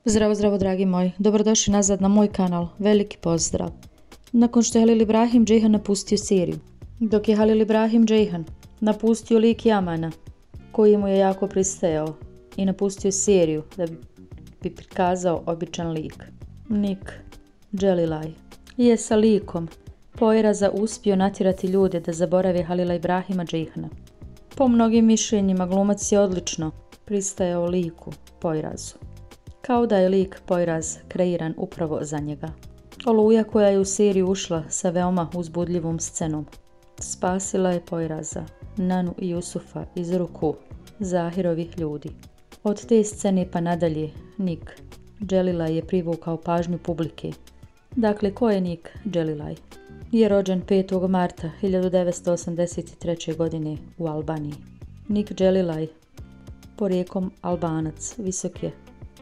Zdravo, zdravo dragi moji, dobrodošli nazad na moj kanal, veliki pozdrav. Nakon što je Halil Ibrahim Ceyhan napustio Siriju, dok je Halil Ibrahim Ceyhan napustio lik Yamana, koji mu je jako pristajao, i napustio Siriju da bi prikazao običan lik, Nik Dželilaj je sa likom Poiraza uspio natjerati ljude da zaborave Halila Ibrahima Ceyhana. Po mnogim mišljenjima glumac je odlično pristajao liku Poirazu, kao da je lik Poiraz kreiran upravo za njega. Oluja koja je u seriju ušla sa veoma uzbudljivom scenom spasila je Poiraza, Nanu i Jusufa iz ruku Zahirovih ljudi. Od te scene pa nadalje Nik Dželilaj je privukao pažnju publike. Dakle, ko je Nik Dželilaj? Je rođen 5. marta 1983. godine u Albaniji. Nik Dželilaj, porijeklom Albanac, visok je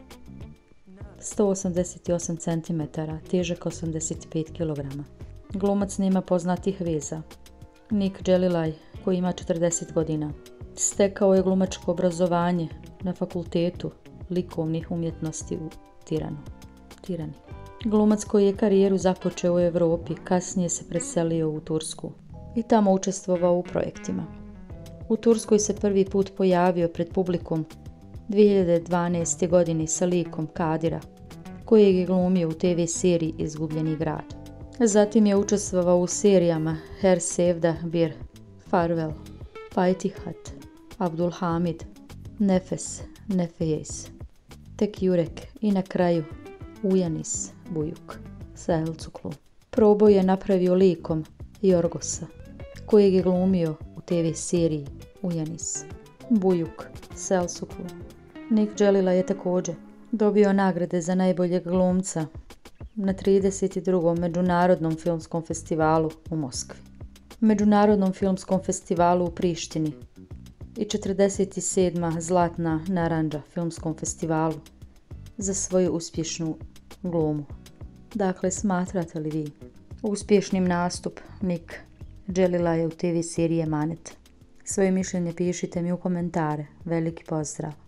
188 cm, težak 85 kg. Glumac nema poznatih veza. Nik Dželilaj, koji ima 40 godina, stekao je glumačko obrazovanje na Fakultetu likovnih umjetnosti u Tirani. Glumac koji je karijeru započeo u Europi, kasnije se preselio u Tursku i tamo učestvovao u projektima. U Turskoj se prvi put pojavio pred publikom 2012. godine sa likom Kadira, kojeg je glumio u TV seriji Izgubljeni grad. Zatim je učestvovao u serijama Her Sevda Bir, Farvel, Fajtihat, Abdulhamid, Nefes, Nefejes, Tek Jurek i na kraju Ujanis Bujuk sa Elcuklu. Proboj je napravio likom Jorgosa, kojeg je glumio u TV seriji Ujanis Bujuk sa Elcuklu. Nik Dželilaj je također dobio nagrade za najboljeg glumca na 32. Međunarodnom filmskom festivalu u Moskvi, Međunarodnom filmskom festivalu u Prištini i 47. Zlatna narandža filmskom festivalu za svoju uspješnu glumu. Dakle, smatrate li vi uspješnim nastup Nik Dželilaja u TV seriji Emanet? Svoje mišljenje pišite mi u komentare. Veliki pozdrav!